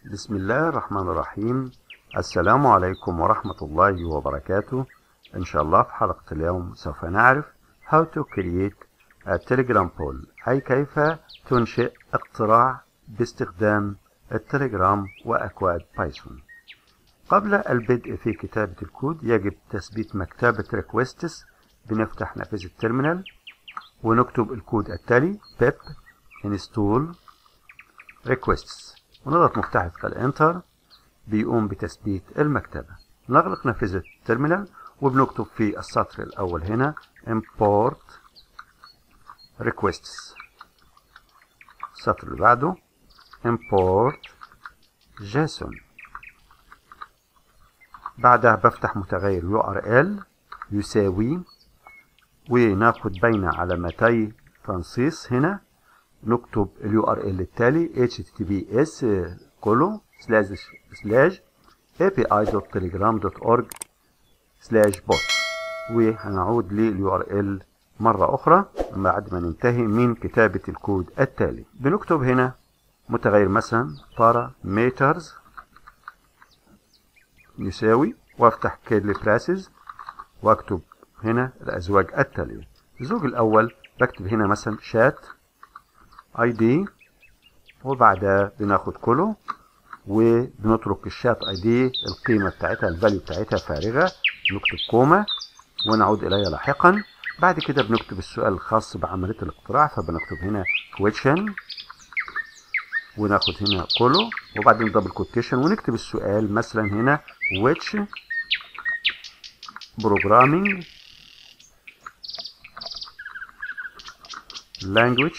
بسم الله الرحمن الرحيم. السلام عليكم ورحمة الله وبركاته. إن شاء الله في حلقة اليوم سوف نعرف how to create a telegram poll، أي كيف تنشئ اقتراع باستخدام التليجرام وأكواد بايثون. قبل البدء في كتابة الكود يجب تثبيت مكتبة requests. بنفتح نافذة التيرمينال ونكتب الكود التالي pip install requests ونضغط مفتاح إدخال انتر. بيقوم بتثبيت المكتبة. نغلق نافذة التيرمينال وبنكتب في السطر الأول هنا import requests. السطر اللي بعده import json. بعدها بفتح متغير URL يساوي وناخد بين علامتي تنصيص. هنا نكتب ال URL التالي https://api.telegram.org/bot. وهنعود لل URL مرة أخرى بعد ما ننتهي من كتابة الكود التالي. بنكتب هنا متغير مثلا parameters يساوي وافتح كيرلي براسز واكتب هنا الأزواج التالية. الزوج الأول بكتب هنا مثلا شات ID وبعدها بناخد كله وبنترك الشات ID القيمة بتاعتها الفاليو بتاعتها فارغة. نكتب كوما ونعود إليها لاحقا. بعد كده بنكتب السؤال الخاص بعملية الاقتراع، فبنكتب هنا question وناخد هنا كله وبعدين دبل كوتيشن ونكتب السؤال مثلا هنا which programming language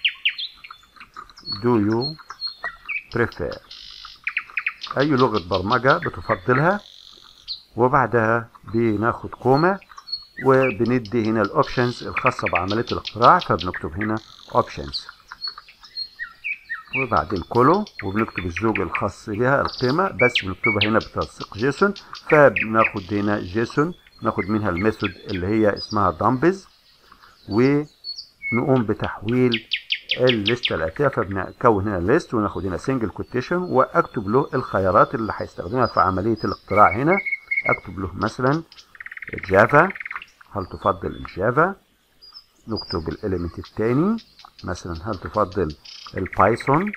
do you prefer؟ أي لغة برمجة بتفضلها. وبعدها بناخد كوما وبندي هنا الأوبشنز الخاصة بعملية الاقتراع، فبنكتب هنا options وبعدين كله وبنكتب الزوج الخاص بها القيمة بس بنكتبها هنا بتنسيق جيسون. فبناخد هنا جيسون ناخد منها الميثود اللي هي اسمها دامبز ونقوم بتحويل الليستة الآتية. فبنكون هنا ليست وناخد هنا سنجل كوتيشن واكتب له الخيارات اللي هيستخدمها في عملية الاقتراع. هنا اكتب له مثلا جافا، هل تفضل الجافا؟ نكتب الاليمنت الثاني مثلا هل تفضل البايثون؟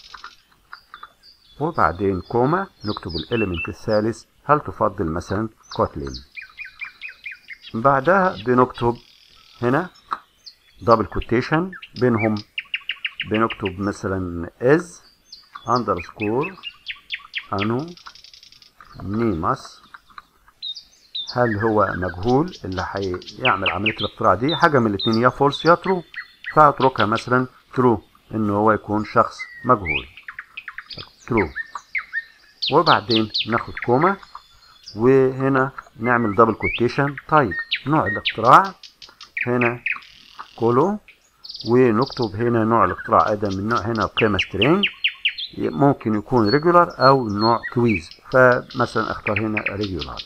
وبعدين كوما نكتب الاليمنت الثالث هل تفضل مثلا كوتلين. بعدها بنكتب هنا دبل كوتيشن بينهم بنكتب مثلا is underscore anonymous. هل هو مجهول اللي هيعمل عملية الاقتراع دي؟ حاجة من الاثنين، يا فولس يا ترو، فهتركها مثلا ترو انه هو يكون شخص مجهول ترو. وبعدين ناخد كوما وهنا نعمل دبل كوتيشن. طيب نوع الاقتراع هنا كولو ونكتب هنا نوع الاقتراع ادم من نوع هنا القيمة سترينج، ممكن يكون ريجولار او نوع كويز، فمثلا اختار هنا ريجولار.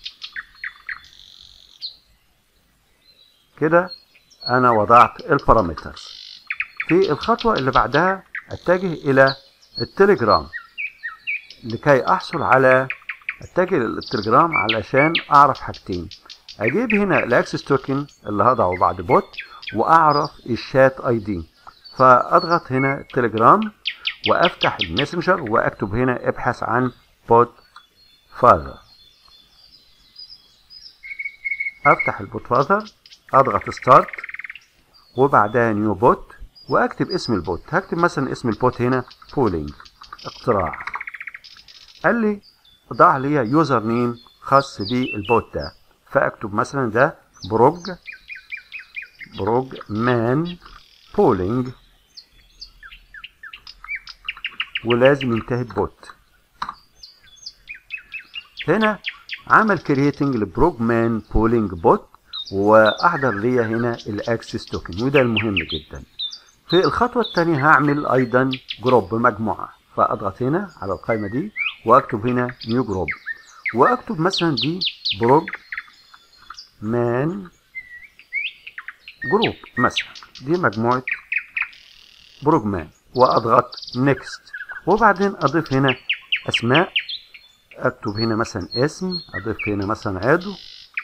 كده انا وضعت البارامترز. في الخطوة اللي بعدها اتجه الى التليجرام لكي احصل على التليجرام علشان اعرف حاجتين. اجيب هنا الاكسس توكن اللي هضعه بعد بوت واعرف الشات ID. فاضغط هنا التليجرام وافتح الماسنجر واكتب هنا ابحث عن بوت فاذر. افتح البوت فاذر اضغط ستارت وبعدها نيو بوت واكتب اسم البوت. هكتب مثلا اسم البوت هنا بولينج اقتراع. قال لي ضع لي يوزر نيم خاص بالبوت ده، فاكتب مثلا ده بروج مان بولينج ولازم ينتهي ببوت. هنا عمل كرييتنج لبروج مان بولينج بوت واحضر لي هنا الاكسس توكن وده المهم جدا. في الخطوة الثانية هعمل ايضا جروب مجموعة، فاضغط هنا على القائمة دي واكتب هنا نيو جروب واكتب مثلا دي بروج مان جروب مثلا، دي مجموعة بروج مان واضغط نيكست وبعدين اضيف هنا اسماء، اكتب هنا مثلا اسم، اضيف هنا مثلا عضو،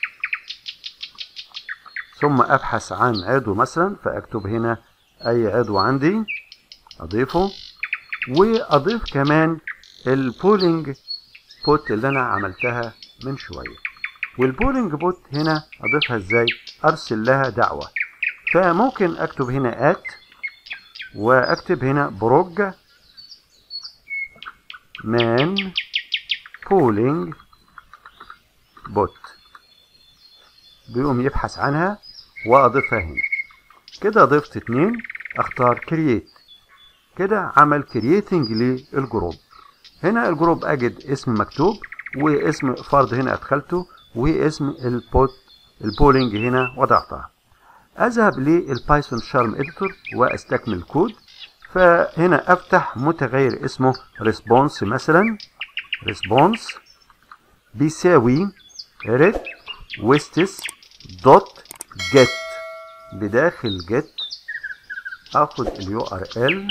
ثم ابحث عن عضو مثلا، فاكتب هنا اي عضو عندي اضيفه، واضيف كمان البولينج بوت اللي انا عملتها من شويه. والبولينج بوت هنا اضيفها ازاي؟ ارسل لها دعوه، فممكن اكتب هنا واكتب هنا بروج مان بولينج بوت، بيقوم يبحث عنها واضيفها هنا. كده ضفت 2، اختار كرييت، كده عمل كرييتنج للجروب. هنا الجروب اجد اسم مكتوب واسم فرد هنا ادخلته واسم البولينج هنا وضعتها. اذهب للبايثون شارم اديتور واستكمل الكود. فهنا افتح متغير اسمه ريسبونس مثلا، ريسبونس بيساوي requests دوت جيت. بداخل جيت اخد اليو ار ال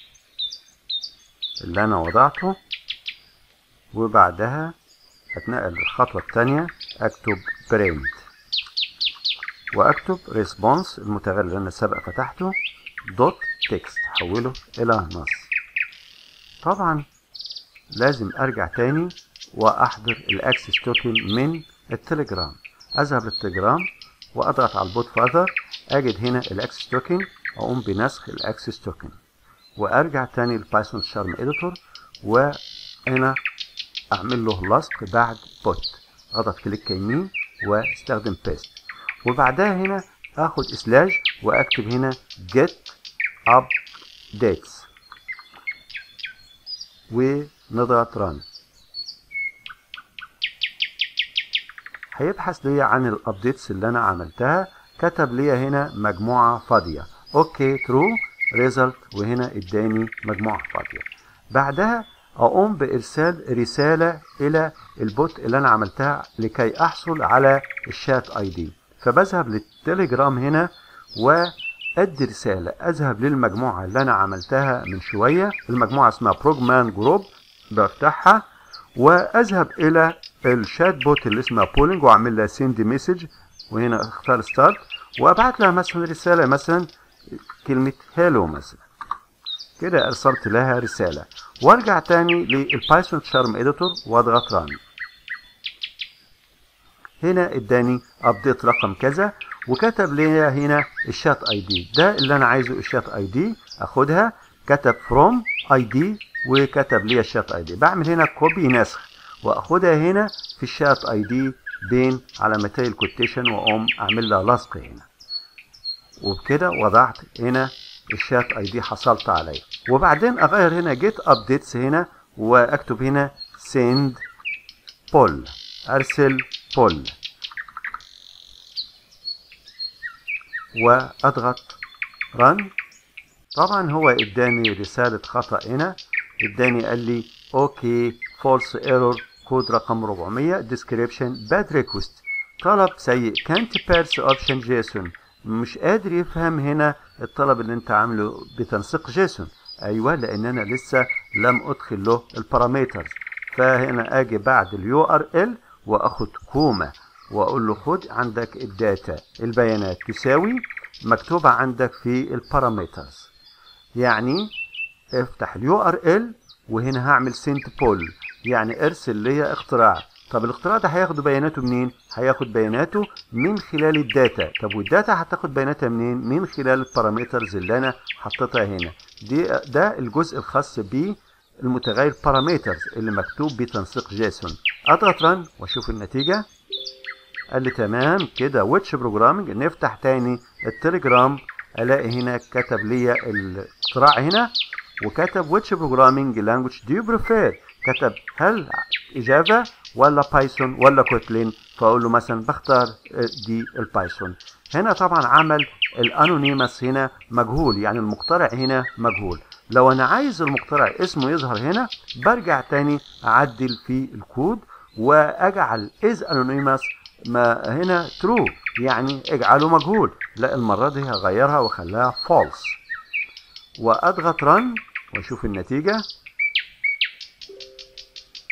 اللي انا وضعته، وبعدها اتنقل للخطوه الثانيه، اكتب برنت واكتب ريسبونس المتغير اللي انا سبق فتحته دوت تكست، حوله الى نص. طبعا لازم ارجع تاني واحضر الاكسس توكن من التليجرام. اذهب للتليجرام واضغط على البوت فاذر، اجد هنا الاكسس توكن، اقوم بنسخ الاكسس توكن وارجع تاني للبايثون شارم اديتور، وانا اعمل له لصق بعد بوت، اضغط كليك يمين واستخدم بيست، وبعدها هنا اخد سلاش واكتب هنا get updates ونضغط ران. هيبحث لي عن الابديتس اللي انا عملتها، كتب لي هنا مجموعه فاضيه، اوكي ترو ريزلت، وهنا اداني مجموعه فاضيه. بعدها اقوم بارسال رساله الى البوت اللي انا عملتها لكي احصل على الشات اي دي. فبذهب للتليجرام هنا وادي رساله، اذهب للمجموعه اللي انا عملتها من شويه، المجموعه اسمها بروجمان جروب، بفتحها واذهب الى الشات بوت اللي اسمها بولينج واعمل لها سيند مسج، وهنا اختار ستارت وابعت لها مثلا رساله، مثلا كلمه هالو مثلا، كده ارسلت لها رساله. وارجع تاني للبايثون شارم اديتور واضغط ران. هنا اداني ابديت رقم كذا وكتب لي هنا الشات اي دي، ده اللي انا عايزه الشات اي دي، اخدها، كتب فروم اي دي وكتب لي الشات اي دي، بعمل هنا كوبي نسخ واخدها هنا في الشات اي دي بين علامتي الكوتيشن واقوم اعمل لها لصق هنا، وبكده وضعت هنا الشات اي دي حصلت عليه. وبعدين اغير هنا جيت ابديتس هنا واكتب هنا سند بول، ارسل بول، واضغط رن. طبعا هو اداني رسالة خطأ هنا، اداني قال لي اوكي فولس ايرور كود رقم 400 ديسكريبشن باد ريكوست، طلب سيء كانت بيرس اوبشن جيسون، مش قادر يفهم هنا الطلب اللي انت عامله بتنسيق جيسون. ايوه لان انا لسه لم ادخل له البارامترز. فهنا اجي بعد اليو ار ال واخد كوما واقول له خد عندك الداتا البيانات تساوي مكتوبه عندك في البارامترز، يعني افتح اليو ار ال وهنا هعمل سنت بول، يعني ارسل لي اختراع. طب الاختراع ده هياخد بياناته منين؟ هياخد بياناته من خلال الداتا. طب والداتا هتاخد بياناتها منين؟ من خلال البارامترز اللي انا حطيتها هنا. ده الجزء الخاص بالمتغير بارامترز اللي مكتوب بتنسيق جيسون. اضغط رن واشوف النتيجه. قال لي تمام كده ويتش بروجرامنج. نفتح تاني التليجرام الاقي هنا كتب لي الاختراع هنا وكتب which programming language do you prefer، كتب هل جافا ولا بايثون ولا كوتلين، فاقول له مثلا بختار دي البايثون. هنا طبعا عمل الانونيمس هنا مجهول، يعني المخترع هنا مجهول. لو انا عايز المخترع اسمه يظهر هنا برجع تاني اعدل في الكود واجعل is anonymous ما هنا true، يعني اجعله مجهول. لا المرة دي هغيرها واخليها false واضغط رن واشوف النتيجة.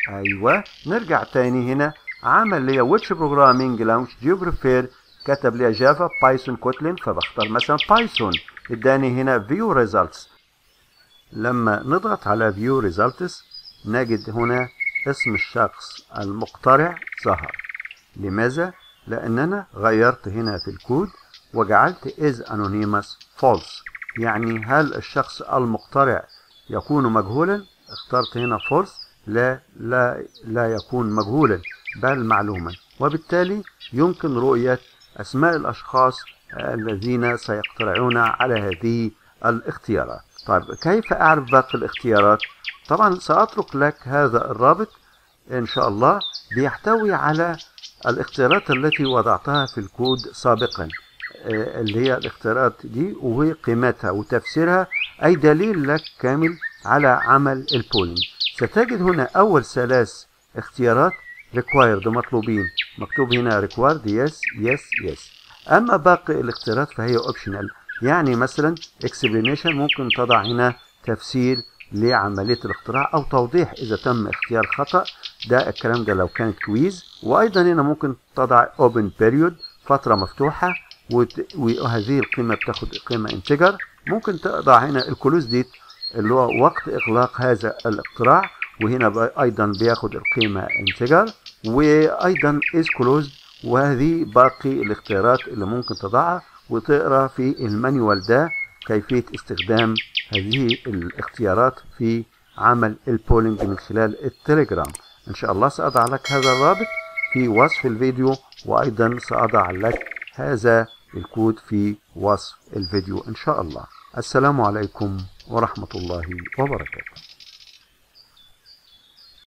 ايوه نرجع تاني هنا. عمل لي which programming language do you prefer، كتب لي جافا، بايثون، كوتلين، فبختار مثلا بايثون. اداني هنا view results. لما نضغط على view results نجد هنا اسم الشخص المقترع ظهر. لماذا؟ لأننا غيرت هنا في الكود وجعلت is anonymous false، يعني هل الشخص المقترع يكون مجهولا؟ اخترت هنا false، لا يكون مجهولا بل معلوما، وبالتالي يمكن رؤية أسماء الأشخاص الذين سيقترعون على هذه الاختيارات. طيب كيف أعرف باقي الاختيارات؟ طبعا سأترك لك هذا الرابط إن شاء الله، بيحتوي على الاختيارات التي وضعتها في الكود سابقا، اللي هي الاختيارات دي وقيمتها وتفسيرها، أي دليل لك كامل على عمل البولينج. ستجد هنا أول 3 اختيارات required مطلوبين، مكتوب هنا required yes yes yes. أما باقي الاختيارات فهي optional، يعني مثلا explanation ممكن تضع هنا تفسير لعملية الاختراع أو توضيح إذا تم اختيار خطأ، ده الكلام ده لو كانت كويز. وأيضا هنا ممكن تضع open period فترة مفتوحة وهذه القيمة بتاخد قيمة انتجر. ممكن تضع هنا الكلوز ديت اللي هو وقت إغلاق هذا الاختراع، وهنا أيضا بياخد القيمة انتجر، وأيضا is closed. وهذه باقي الاختيارات اللي ممكن تضعها وتقرأ في المانيوال ده كيفية استخدام هذه الاختيارات في عمل البولينج من خلال التليجرام. إن شاء الله سأضع لك هذا الرابط في وصف الفيديو، وأيضا سأضع لك هذا الكود في وصف الفيديو إن شاء الله. السلام عليكم ورحمة الله وبركاته.